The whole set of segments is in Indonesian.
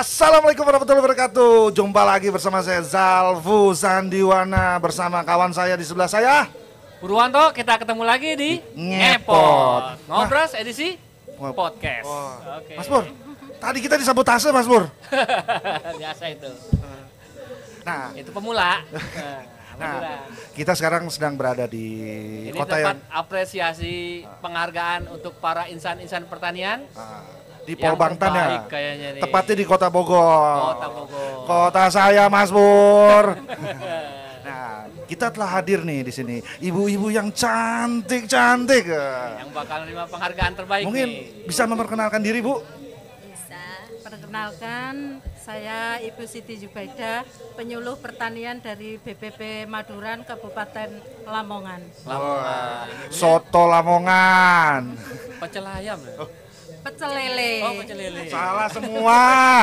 Assalamualaikum warahmatullahi wabarakatuh. Jumpa lagi bersama saya Zalfu Sandiwana bersama kawan saya di sebelah saya Purwanto. Kita ketemu lagi di Ngepot. Ngobras edisi podcast. Oke. Mas Pur, tadi kita disabotase Mas Pur. Biasa itu. Nah, Itu pemula. Nah, kita sekarang sedang berada di Ini kota tempat yang apresiasi penghargaan untuk para insan-insan pertanian. Di yang Polbangtan ya. terbaik kayaknya nih. Tepatnya di Kota Bogor. Kota Bogor. Kota saya Mas Pur. Nah, kita telah hadir nih di sini. Ibu-ibu yang cantik-cantik. Yang bakal menerima penghargaan terbaik Mungkin nih. bisa memperkenalkan diri, Bu? Bisa. Perkenalkan, saya Ibu Siti Jubaidah, penyuluh pertanian dari BPP Maduran, Kabupaten Lamongan. Lamongan. Soto Lamongan. Pecel ayam ya? Pecel lele. Oh, pecel lele. Salah semua.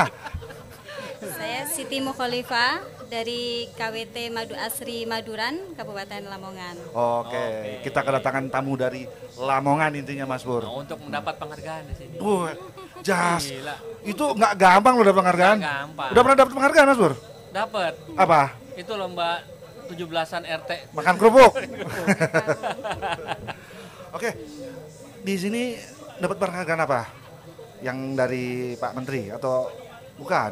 Saya Siti Mukholifah dari KWT Madu Asri Maduran, Kabupaten Lamongan. Oke, kita kedatangan tamu dari Lamongan intinya Mas Pur. Nah, untuk mendapat penghargaan di sini. Jas. Gila. Itu nggak gampang loh dapat penghargaan. Nggak gampang. Udah pernah dapat penghargaan Mas Pur? Dapat. Apa? Itu lomba 17-an RT. Makan kerupuk. Oke. Di sini dapat penghargaan apa? Yang dari Pak Menteri atau bukan?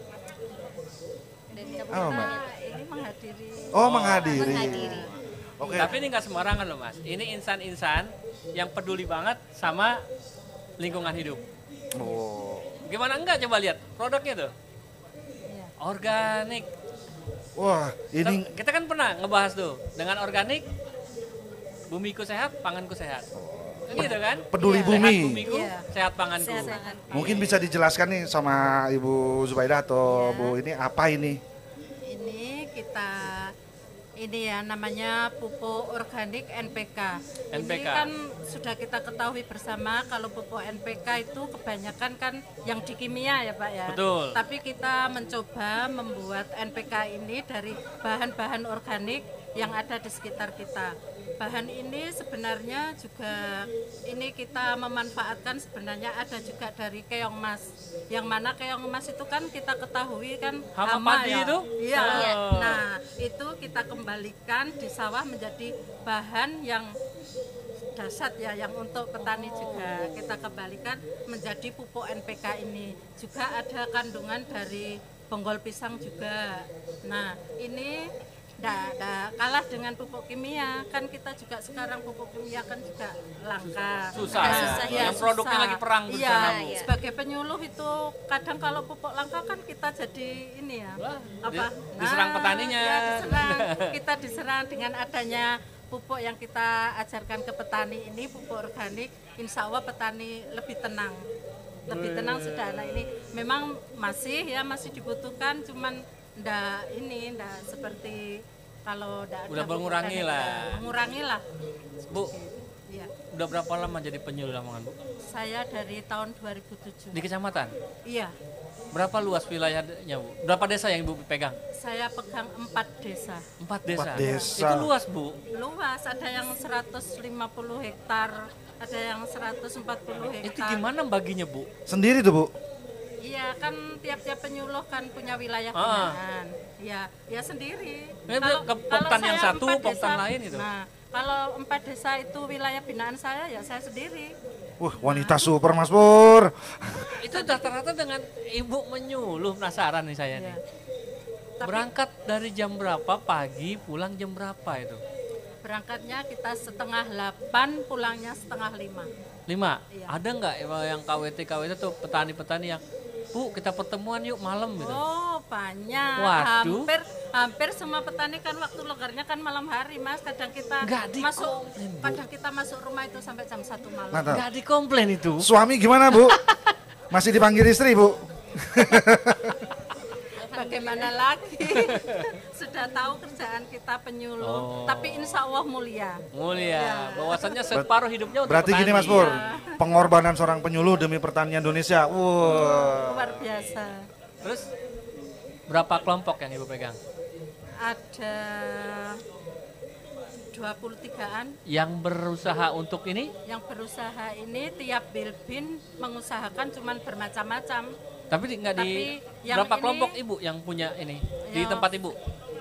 Dari Oh, Mbak. Ini menghadiri. Oh, menghadiri. menghadiri. Oke. Tapi ini nggak sembarangan loh Mas. Ini insan-insan yang peduli banget sama lingkungan hidup. Oh. Gimana enggak, coba lihat produknya tuh. Iya. Organik. Wah, ini Kita kan pernah ngebahas tuh, dengan organik bumiku sehat, panganku sehat. Gitu kan? peduli Iya. bumi. Sehat bumiku, Iya. sehat panganku. Sehat. Mungkin bisa dijelaskan nih sama Ibu Zubaidah atau Iya. Bu ini apa ini? Ini ya namanya pupuk organik NPK. Ini NPK. kan sudah kita ketahui bersama kalau pupuk NPK itu kebanyakan kan yang di kimia ya Pak ya. Betul. Tapi kita mencoba membuat NPK ini dari bahan-bahan organik yang ada di sekitar kita. Bahan ini sebenarnya juga ini kita memanfaatkan sebenarnya ada juga dari keong mas. Yang mana keong mas itu kan kita ketahui kan Hama padi ya. itu? Iya. Oh. Nah, itu kita kembalikan di sawah menjadi bahan yang dasar ya, yang untuk petani juga kita kembalikan menjadi pupuk NPK ini. Juga ada kandungan dari bonggol pisang juga. Nah, ini nggak kalah dengan pupuk kimia. Kan kita juga sekarang pupuk kimia kan juga langka. Susah ya. Susah, Iya, Yang produknya susah. lagi perang tuh di Iya, sana, Bu. Bu. sebagai penyuluh itu kadang kalau pupuk langka kan kita jadi ini ya. Wah, Apa? diserang petaninya. Ya, diserang. Kita diserang dengan adanya pupuk yang kita ajarkan ke petani ini, pupuk organik, insya Allah petani lebih tenang. Lebih tenang sudah. Nah, ini memang masih dibutuhkan, cuman ndak seperti kalau ndak ada Udah pupuk mengurangi organik, lah. ya, mengurangi lah. Bu, Ya. udah berapa lama jadi penyuluh Lamongan, Bu? Saya dari tahun 2007. Di kecamatan? Iya, Berapa luas wilayahnya, Bu? Berapa desa yang Ibu pegang? saya pegang 4 desa. 4 desa. 4 desa. Itu luas, Bu. Luas, ada yang 150 hektar, ada yang 140 hektar. Itu gimana baginya, Bu? Sendiri tuh, Bu. Iya, kan tiap-tiap penyuluh kan punya wilayah Ah. binaan. Ya sendiri. Ini ke Poktan yang saya satu, 4 Poktan desa, lain itu? Nah, kalau 4 desa itu wilayah binaan saya, ya saya sendiri. Wah, wanita super Mas Pur. Itu rata-rata dengan Ibu menyuluh, penasaran nih saya nih. Ya. Tapi Berangkat dari jam berapa pagi, pulang jam berapa itu? berangkatnya kita setengah 8, pulangnya setengah 5. 5. Iya. Ada nggak yang KWT tuh petani-petani yang, Bu, kita pertemuan yuk malam gitu? Oh, banyak. Waduh. Hampir semua petani kan waktu longgarnya kan malam hari, Mas. Kadang kita Nggak masuk dikomplain, Bu. kadang kita masuk rumah itu sampai jam 1 malam. Nah, Nggak dikomplain itu. suami gimana, Bu? Masih dipanggil istri, Bu? Bagaimana lagi? Sudah tahu kerjaan kita penyuluh, Oh. tapi insya Allah mulia. Mulia. Bahwasannya separuh hidupnya untuk Berarti gini petani. Mas Pur, pengorbanan seorang penyuluh demi pertanian Indonesia. Wah. Luar biasa. Terus berapa kelompok yang Ibu pegang? Ada 23-an Yang berusaha untuk ini? yang berusaha ini tiap bilbin mengusahakan cuman bermacam-macam. Tapi nggak di Tapi yang berapa ini- kelompok ibu yang punya ini di Ya. tempat ibu?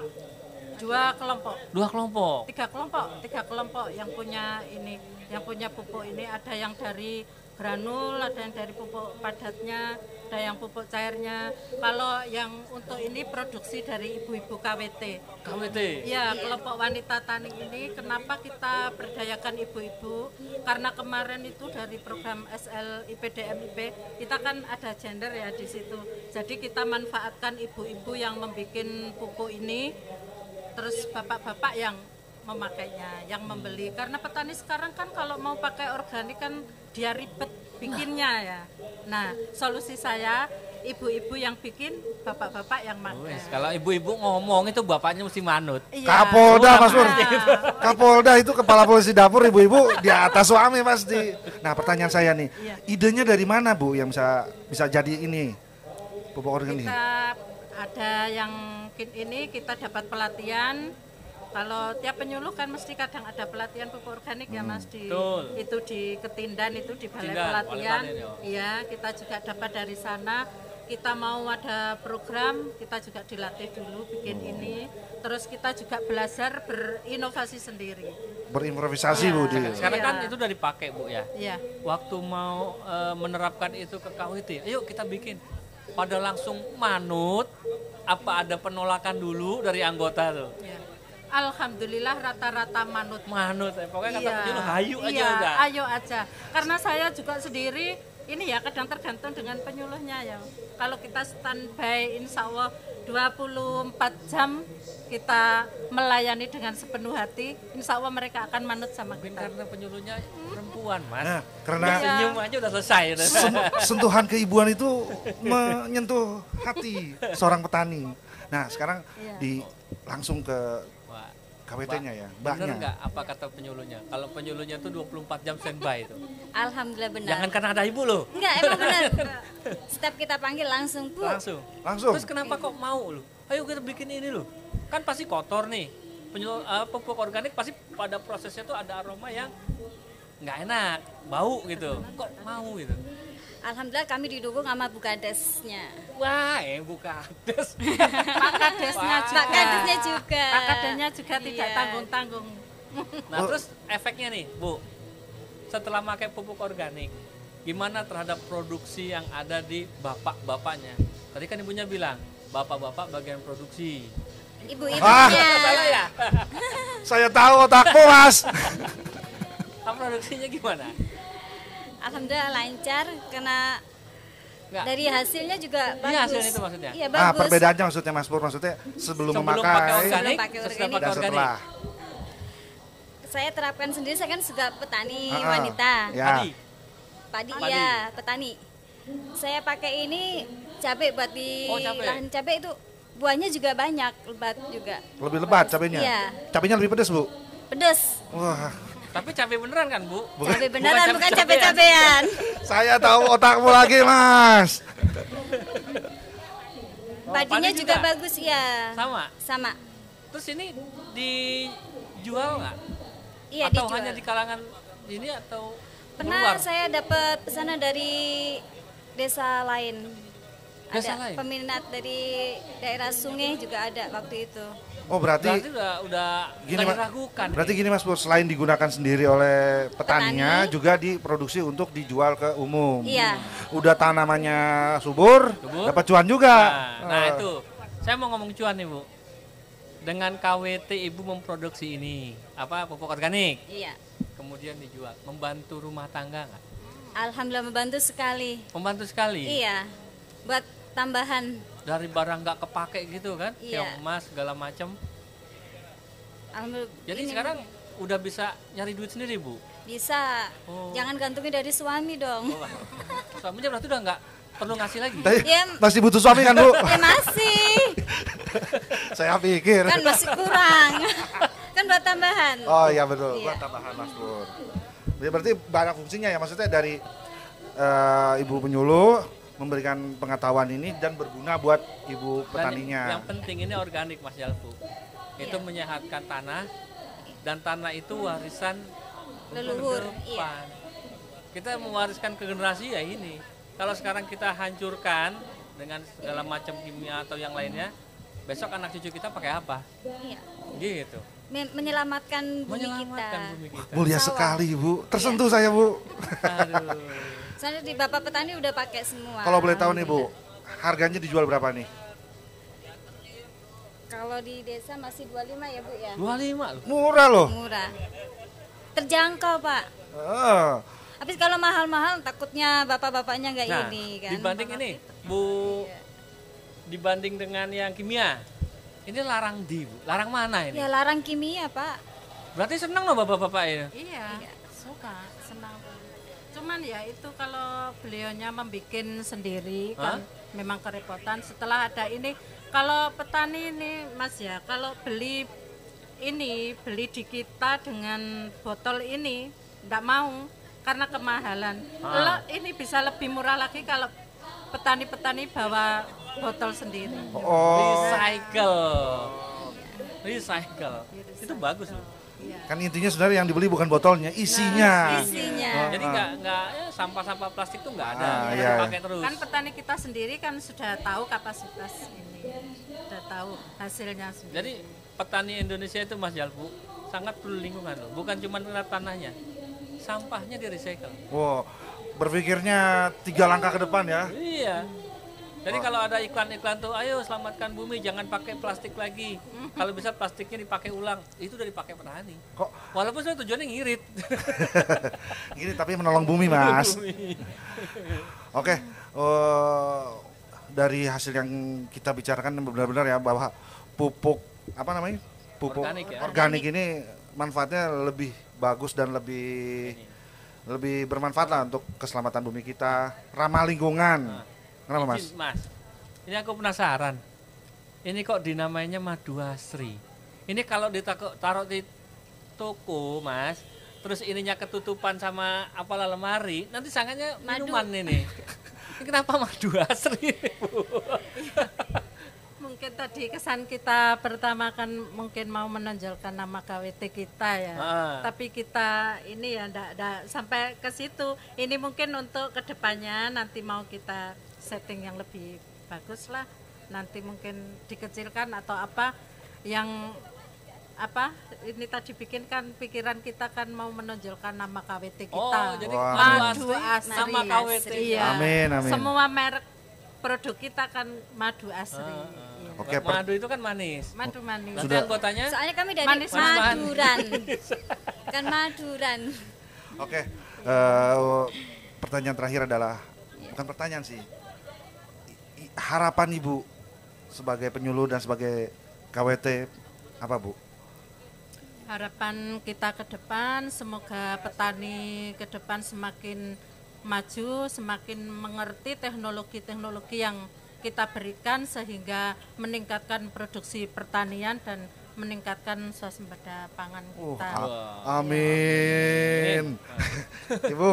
2 kelompok. 2 kelompok. 3 kelompok yang punya ini, yang punya pupuk ini, ada yang dari granul, ada yang dari pupuk padatnya, ada yang pupuk cairnya. Kalau yang untuk ini produksi dari ibu-ibu KWT. KWT. Ya, kelompok wanita tani ini kenapa kita berdayakan ibu-ibu? Karena kemarin itu dari program SLIPDMIP kita kan ada gender ya di situ. Jadi kita manfaatkan ibu-ibu yang membuat pupuk ini, terus bapak-bapak yang memakainya, yang membeli. Karena petani sekarang kan kalau mau pakai organik kan dia ribet bikinnya ya. Nah, solusi saya ibu-ibu yang bikin, bapak-bapak yang Wes, makai. kalau ibu-ibu ngomong itu bapaknya mesti manut. Iya. Kapolda Mas Pur. Nah, Kapolda itu kepala polisi dapur, ibu-ibu di atas suami pasti. Nah, pertanyaan saya nih, Iya. idenya dari mana Bu yang bisa jadi ini pupuk organik? kita ada yang ini kita dapat pelatihan. Kalau tiap penyuluh kan mesti kadang ada pelatihan pupuk organik ya Mas di Betul. itu di Ketindan itu di balai Ketindan, pelatihan. Balai Panen, Iya, kita juga dapat dari sana. Kita mau ada program, kita juga dilatih dulu bikin ini. Terus kita juga belajar berinovasi sendiri. Berimprovisasi Bu di. Sekarang kan Iya. itu udah dipakai Bu ya. Iya. Waktu mau menerapkan itu ke KWT, ayo kita bikin. Pada langsung manut, apa ada penolakan dulu dari anggota tuh? Iya. Alhamdulillah rata-rata manut. Manut, pokoknya kata Iya, penyuluh hayu aja iya, udah. ayo aja. Karena saya juga sendiri ini ya kadang tergantung dengan penyuluhnya ya. Kalau kita standby insya Allah 24 jam kita melayani dengan sepenuh hati, insya Allah mereka akan manut sama Mungkin kita. karena penyuluhnya perempuan, Mas. Nah, karena Iya. Senyum aja udah selesai. udah. sentuhan keibuan itu menyentuh hati seorang petani. Nah, sekarang Iya. langsung ke Wah, KWT-nya ya, bener mbaknya. nggak apa kata penyuluhnya? Kalau penyuluhnya tuh 24 jam standby itu. Alhamdulillah benar. Jangan karena ada ibu loh. Enggak, emang benar. Setiap kita panggil langsung, Bu. Langsung. Langsung. Terus kenapa kok mau lu? Ayo kita bikin ini loh. Kan pasti kotor nih. Pupuk organik pasti pada prosesnya tuh ada aroma yang nggak enak, bau gitu. Kok mau gitu? Alhamdulillah kami didukung sama Bukadesnya. Wah, buka des. Pak Kadesnya Wah. juga. Pak Kadesnya juga. Pak Kadesnya juga tidak Iya. tanggung-tanggung. Nah, terus efeknya nih, Bu. Setelah pakai pupuk organik, gimana terhadap produksi yang ada di bapak-bapaknya? Tadi kan ibunya bilang, bapak-bapak bagian produksi. Ibu-ibunya. Salah ya? Saya tahu otakmu, Mas. Produksinya gimana? Alhamdulillah lancar karena Nggak. dari hasilnya juga bagus. Iya, hasilnya itu maksudnya. Iya, Ah, bagus. perbedaannya maksudnya Mas Pur, maksudnya sebelum Sebelum pakai memakai organik, Sebelum pakai setelah organik. pakai dan organik. setelah. Saya terapkan sendiri, saya kan juga petani Ah, ah. wanita. Ya. Tadi, Padi, Padi. iya, petani. Saya pakai ini cabai buat di Oh, cabai. lahan cabai itu buahnya juga banyak, lebat juga. Lebih lebat cabenya. Iya. Cabenya lebih pedas, Bu. Pedes. Wah, tapi cabai beneran kan, Bu? Cabai beneran bukan cabai-cabean. cabai-cabean. saya tahu otakmu lagi, Mas. Oh, Padinya padi juga bagus, ya. Sama. Sama. Terus ini dijual nggak? Iya, Atau dijual. hanya di kalangan ini atau Pernah keluar? saya dapat pesanan dari desa lain. Desa Ada lain? peminat dari daerah Sungai juga ada waktu itu. Oh, berarti Berarti udah gini, nggak Mas. diragukan. Berarti gini Mas Pur, selain digunakan sendiri oleh petaninya, Petani. juga diproduksi untuk dijual ke umum. Iya. Udah tanamannya subur, Subur. dapat cuan juga. Nah, Eh, itu. Saya mau ngomong cuan nih, Bu. Dengan KWT Ibu memproduksi ini, apa pupuk organik, Iya. kemudian dijual, membantu rumah tangga nggak? Alhamdulillah membantu sekali. Membantu sekali. Iya. Buat tambahan. Dari barang nggak kepake gitu kan, Iya. kayak emas segala macam. Alhamdulillah. Jadi ini sekarang udah bisa nyari duit sendiri, Bu. bisa. Oh. Jangan gantungin dari suami dong. Oh, suaminya berarti udah nggak perlu ngasih lagi. tapi Ya, masih butuh suami kan, Bu? ya masih. Saya pikir. Kan masih kurang. Kan buat tambahan. Oh iya betul, Iya. buat tambahan Mas Pur. Ya, berarti banyak fungsinya ya, maksudnya dari ibu penyuluh memberikan pengetahuan ini dan berguna buat ibu Dan petaninya. yang penting ini organik, Mas Jalfu. Itu Iya. menyehatkan tanah dan tanah itu warisan untuk Leluhur, iya. depan. Kita mewariskan ke generasi ya ini. Kalau sekarang kita hancurkan, dengan segala macam kimia atau yang lainnya, besok anak cucu kita pakai apa? Iya. Gitu. Menyelamatkan bumi Menyelamatkan kita. bumi kita. Mulia Sawah. sekali Bu, tersentuh saya Bu. Aduh. Soalnya di Bapak petani udah pakai semua. Kalau boleh tahu nih Bu, harganya dijual berapa nih? Kalau di desa masih 25 ya Bu ya. 25 loh. Murah loh. Murah. Terjangkau Pak. Ah, Habis kalau mahal-mahal takutnya bapak-bapaknya nggak Nah, ini kan. dibanding ini, Bu, dibanding dengan yang kimia, ini larang Bu? Larang mana ini? Ya larang kimia Pak. Berarti senang loh bapak-bapak ini. Iya, suka, senang. Cuman ya itu kalau beliaunya membikin sendiri kan memang kerepotan. Setelah ada ini, kalau petani ini Mas ya, kalau beli di kita dengan botol ini enggak mau karena kemahalan. Ini bisa lebih murah lagi kalau petani-petani bawa botol sendiri. Recycle. Itu bagus loh. kan intinya sebenarnya yang dibeli bukan botolnya, isinya. Isinya. Jadi nggak sampah-sampah plastik tuh nggak ada, iya. pakai terus. Kan petani kita sendiri kan sudah tahu kapasitas ini, sudah tahu hasilnya sendiri. Jadi petani Indonesia itu Mas Jalpu sangat perlu lingkungan loh, bukan cuma terhadap tanahnya, sampahnya di recycle. Wow, berpikirnya 3 langkah ke depan ya. Iya. Jadi kalau ada iklan-iklan tuh, ayo selamatkan bumi, jangan pakai plastik lagi. Kalau bisa plastiknya dipakai ulang, itu udah dipakai petani. Kok Walaupun saya tujuannya ngirit. gini tapi menolong bumi Mas. Oke, dari hasil yang kita bicarakan benar-benar ya bahwa pupuk apa namanya? Pupuk Organik ya. organik ini manfaatnya lebih bagus dan lebih bermanfaat lah untuk keselamatan bumi kita, ramah lingkungan. Kenapa Mas? Izin, Mas, ini aku penasaran. Ini kok dinamainya madu asri. Ini kalau ditaruh di toko, Mas, terus ininya ketutupan sama apalah lemari, nanti sangkanya minuman ini. Ini kenapa madu asri, Bu? Mungkin tadi kesan kita pertama kan mungkin mau menonjolkan nama KWT kita ya. Tapi kita ini ya enggak sampai ke situ. Ini mungkin untuk kedepannya nanti mau kita setting yang lebih bagus lah. Nanti mungkin dikecilkan atau apa yang apa ini tadi bikinkan pikiran kita kan mau menonjolkan nama KWT kita. Oh, jadi madu asri sama KWT. Iya. Amin. Semua merek produk kita kan madu asri. Iya. Oke, Madu itu kan manis. Madu manis. Nanti anggotanya Soalnya kami dari Manis. Maduran. Kan Maduran. Oke, pertanyaan terakhir adalah bukan pertanyaan sih. Harapan Ibu sebagai penyuluh dan sebagai KWT apa Bu? Harapan kita ke depan semoga petani ke depan semakin maju, semakin mengerti teknologi-teknologi yang kita berikan sehingga meningkatkan produksi pertanian dan meningkatkan swasembada pangan kita. Amin. Ibu,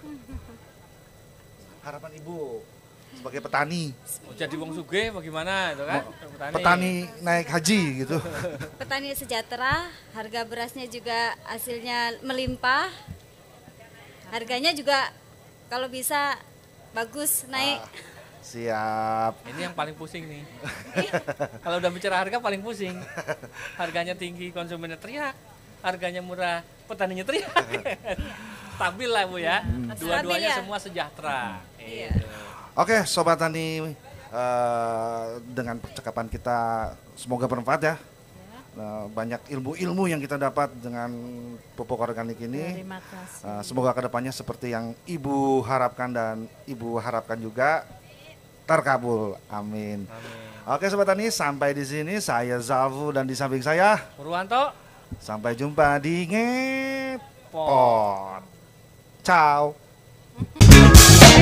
harapan Ibu sebagai petani, mau jadi wong sugih bagaimana itu kan? petani naik haji gitu. Petani sejahtera, harga berasnya juga hasilnya melimpah. Harganya juga kalau bisa bagus naik. Siap. Ini yang paling pusing nih. Kalau udah bicara harga paling pusing. Harganya tinggi, konsumennya teriak. Harganya murah, petaninya teriak. Stabil lah Bu ya. Dua-duanya ya. semua sejahtera. Iya. Gitu. Oke, Sobat Tani, dengan percakapan kita semoga bermanfaat ya. Banyak ilmu-ilmu yang kita dapat dengan pupuk organik ini. Terima kasih. Semoga kedepannya seperti yang Ibu harapkan dan Ibu harapkan juga terkabul. Amin. Oke Sobat Tani, sampai di sini saya Zalfu dan di samping saya Purwanto. sampai jumpa di Ngepot. Ciao.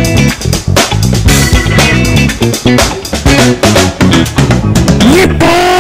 Ngepot.